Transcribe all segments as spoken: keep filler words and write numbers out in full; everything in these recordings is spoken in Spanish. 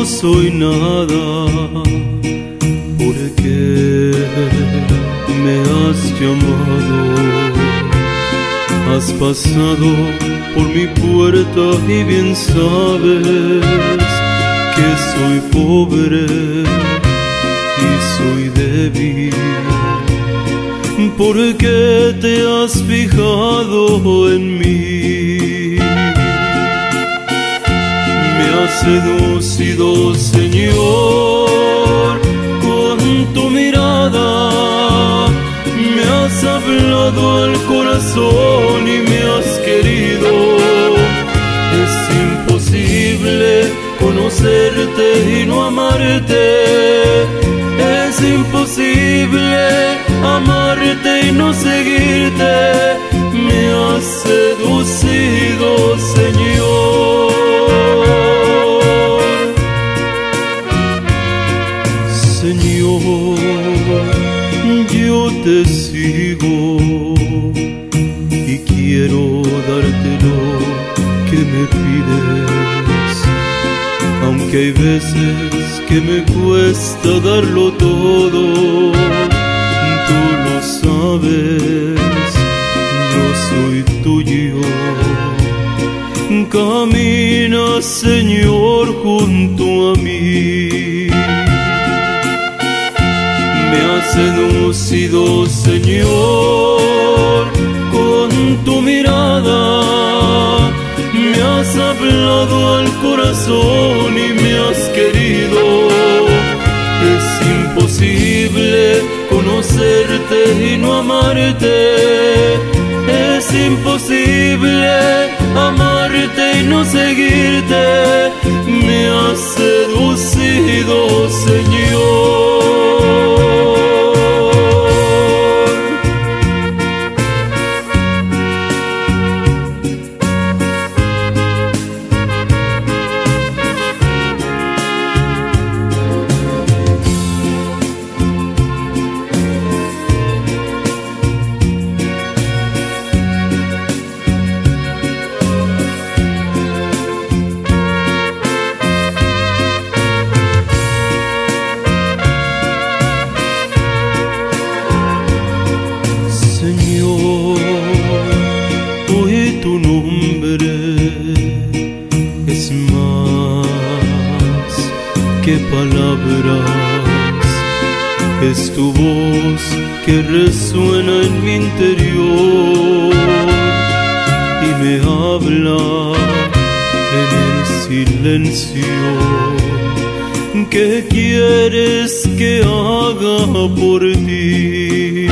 no soy nada, ¿por qué me has llamado? Has pasado por mi puerta y bien sabes que soy pobre y soy débil. ¿Por qué te has fijado en mí? Me has seducido, Señor, con tu mirada. Me has hablado al corazón y me has querido. Es imposible conocerte y no amarte. Es imposible amarte y no seguirte. Me has seducido, Señor. Señor, yo te sigo y quiero darte lo que me pides, aunque hay veces que me cuesta darlo todo. Tú lo sabes, yo soy tuyo. Camina, Señor, junto a mí. Me has seducido, Señor, con tu mirada. Me has hablado al corazón y me has querido. Es imposible conocerte y no amarte. Es imposible amarte y no seguirte. Me has seducido, Señor. Señor, hoy tu nombre es más que palabras. Es tu voz que resuena en mi interior y me habla en el silencio. ¿Qué quieres que haga por ti?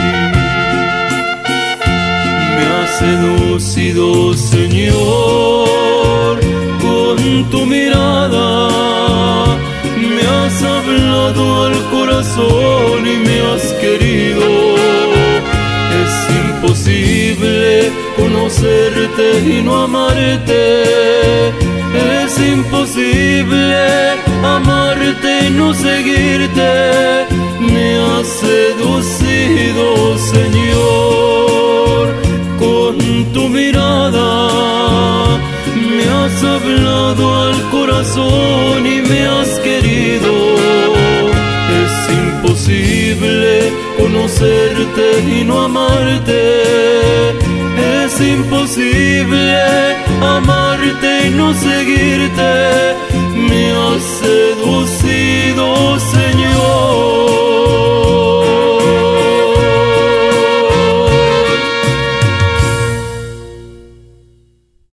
Me has seducido, Señor, con tu mirada. Me has hablado al corazón y me has querido. Es imposible conocerte y no amarte. Es imposible amarte y no seguirte. Me has seducido, Señor, con tu mirada. Me has hablado al corazón y me has querido. Es imposible conocerte y no amarte. Es imposible amarte y no seguirte.